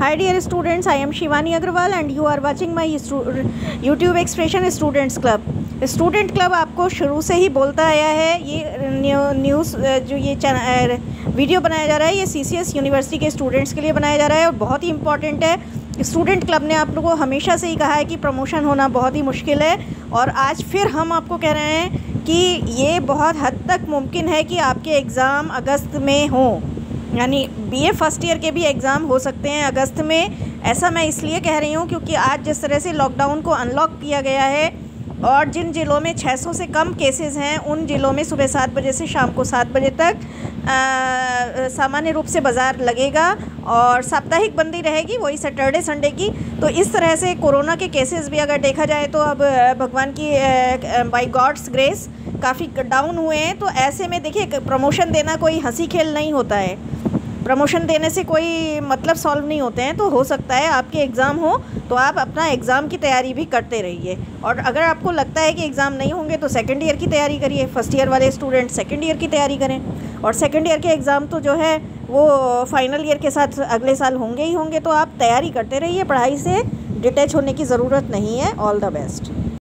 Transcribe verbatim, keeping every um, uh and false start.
Hi dear students, I am Shivani Agrawal and you are watching my YouTube expression Students Club. Student club आपको शुरू से ही बोलता आया है, ये न्यू न्यूज़ जो ये वीडियो बनाया जा रहा है ये सीसीएस यूनिवर्सिटी के स्टूडेंट्स के लिए बनाया जा रहा है और बहुत ही इम्पॉर्टेंट है। स्टूडेंट क्लब ने आप लोगों को हमेशा से ही कहा है कि प्रमोशन होना बहुत ही मुश्किल है और आज फिर हम आपको कह रहे हैं कि ये बहुत हद तक मुमकिन है कि आपके एग्ज़ाम अगस्त में हों, यानी बीए फर्स्ट ईयर के भी एग्ज़ाम हो सकते हैं अगस्त में। ऐसा मैं इसलिए कह रही हूँ क्योंकि आज जिस तरह से लॉकडाउन को अनलॉक किया गया है और जिन ज़िलों में छह सौ से कम केसेस हैं उन ज़िलों में सुबह सात बजे से शाम को सात बजे तक सामान्य रूप से बाज़ार लगेगा और साप्ताहिक बंदी रहेगी, वही सैटरडे संडे की। तो इस तरह से कोरोना के केसेस भी अगर देखा जाए तो अब भगवान की बाय गॉड्स ग्रेस काफ़ी डाउन हुए हैं। तो ऐसे में देखिए, प्रमोशन देना कोई हंसी खेल नहीं होता है, प्रमोशन देने से कोई मतलब सॉल्व नहीं होते हैं। तो हो सकता है आपके एग्ज़ाम हो तो आप अपना एग्ज़ाम की तैयारी भी करते रहिए और अगर आपको लगता है कि एग्ज़ाम नहीं होंगे तो सेकंड ईयर की तैयारी करिए। फर्स्ट ईयर वाले स्टूडेंट सेकंड ईयर की तैयारी करें और सेकंड ईयर के एग्ज़ाम तो जो है वो फाइनल ईयर के साथ अगले साल होंगे ही होंगे। तो आप तैयारी करते रहिए, पढ़ाई से डिटैच होने की ज़रूरत नहीं है। All the best.